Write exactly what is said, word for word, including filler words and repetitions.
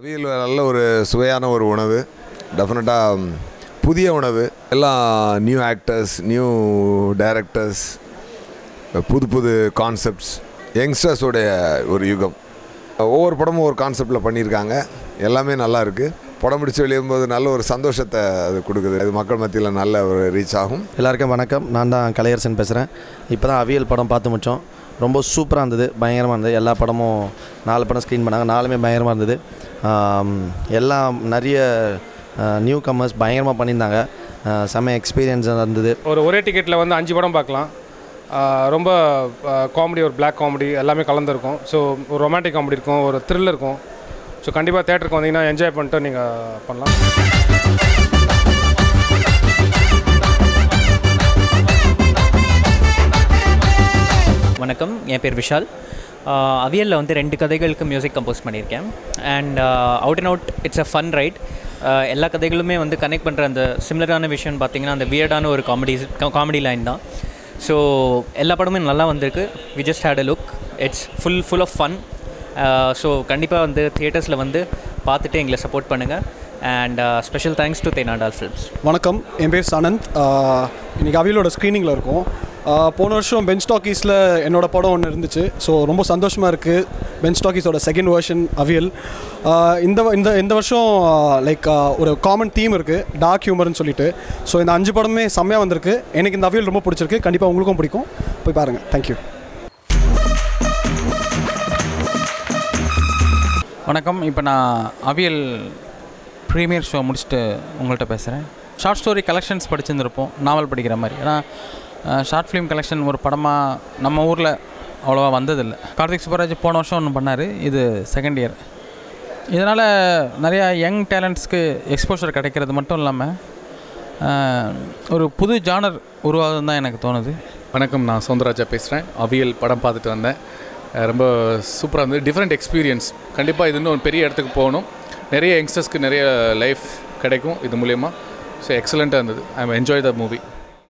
அவியல் நல்ல ஒரு சுவையான ஒரு உணவு, டெஃபினட்டாக புதிய உணவு. எல்லாம் நியூ ஆக்டர்ஸ், நியூ டைரக்டர்ஸ், புது புது கான்செப்ட்ஸ், யங்ஸ்டர்ஸோடைய ஒரு யுகம். ஒவ்வொரு படமும் ஒரு கான்செப்டில் பண்ணியிருக்காங்க. எல்லாமே நல்லா இருக்குது. படம் முடிச்சு வெளியும்போது நல்ல ஒரு சந்தோஷத்தை அது கொடுக்குது. அது மக்கள் மத்தியில் நல்ல ஒரு ரீச் ஆகும். எல்லாருக்கும் வணக்கம். நான் தான் கலையரசன் பேசுகிறேன். இப்போ தான் அவியல் படம் பார்த்து முடித்தோம். ரொம்ப சூப்பராக இருந்தது, பயங்கரமாக இருந்தது. எல்லா படமும் நாலு படம் ஸ்க்ரீன் பண்ணாங்க, நாலுமே பயங்கரமாக இருந்தது. எல்லாம் நிறைய நியூ கமர்ஸ் பயங்கரமாக பண்ணியிருந்தாங்க. செம்ம எக்ஸ்பீரியன்ஸாக இருந்தது. ஒரு ஒரே டிக்கெட்டில் வந்து அஞ்சு படம் பார்க்கலாம். ரொம்ப காமெடி, ஒரு பிளாக் காமெடி எல்லாமே கலந்துருக்கும். ஸோ ஒரு ரொமான்டிக் காமெடி இருக்கும், ஒரு த்ரில் இருக்கும். ஸோ கண்டிப்பாக தேட்டருக்கு வந்தீங்கன்னா என்ஜாய் பண்ணிட்டு நீங்கள் பண்ணலாம். வணக்கம், என் பேர் விஷால். அவியலில் வந்து ரெண்டு கதைகளுக்கு மியூசிக் கம்போஸ் பண்ணியிருக்கேன். And out and out it's a fun ride. எல்லா கதைகளுமே வந்து கனெக்ட் பண்ணுற அந்த சிமிலரான விஷயம்னு பார்த்தீங்கன்னா அந்த வியர்டான ஒரு காமெடி காமெடி லைன் தான். ஸோ எல்லா படமுமே நல்லா வந்திருக்கு. We just had a look. It's full full of fun. So கண்டிப்பாக வந்து தியேட்டர்ஸில் வந்து பார்த்துட்டு எங்களை சப்போர்ட் பண்ணுங்கள். And special thanks to Thenandal films. வணக்கம், என் பேர் சனந்த். இன்றைக்கி அவியலோட ஸ்க்ரீனிங்கில் இருக்கும். போன வருஷம் பெஞ்ச் டாக்கீஸில் என்னோடய படம் ஒன்று இருந்துச்சு. ஸோ ரொம்ப சந்தோஷமாக இருக்குது. பெஞ்ச் டாக்கீஸோட செகண்ட் வெர்ஷன் அவியல். இந்த இந்த இந்த வருஷம் லைக் ஒரு காமன் தீம் இருக்குது, டார்க் ஹியூமர்னு சொல்லிட்டு. ஸோ இந்த அஞ்சு படமே செம்மையாக வந்திருக்கு. எனக்கு இந்த அவியல் ரொம்ப பிடிச்சிருக்கு. கண்டிப்பாக உங்களுக்கும் பிடிக்கும். போய் பாருங்கள். தேங்க்யூ. வணக்கம். இப்போ நான் அவியல் ப்ரீமியர் ஷோ முடிச்சுட்டு உங்கள்கிட்ட பேசுகிறேன். ஷார்ட் ஸ்டோரி கலெக்ஷன்ஸ் படிச்சுருந்துருப்போம், நாவல் படிக்கிற மாதிரி. ஏன்னா ஷார்ட் ஃபிலிம் கலெக்ஷன் ஒரு படமாக நம்ம ஊரில் அவ்வளோவா வந்ததில்லை. கார்த்திக் சுப்பராஜ் போன வருஷம் ஒன்று பண்ணார், இது செகண்ட் இயர். இதனால் நிறையா யங் டேலண்ட்ஸ்க்கு எக்ஸ்போஷர் கிடைக்கிறது மட்டும் இல்லாமல் ஒரு புது ஜானர் உருவாகுதுன்னு தான் எனக்கு தோணுது. வணக்கம், நான் சௌந்தரராஜா பேசுகிறேன். அவியல் படம் பார்த்துட்டு வந்தேன். ரொம்ப சூப்பராக இருந்தது. Different experience. கண்டிப்பாக இது இன்னும் பெரிய இடத்துக்கு போகணும். நிறைய யங்ஸ்டர்ஸ்க்கு நிறைய லைஃப் கிடைக்கும் இது மூலயமா. ஸோ எக்ஸலண்ட்டாக இருந்தது. I am enjoy the movie.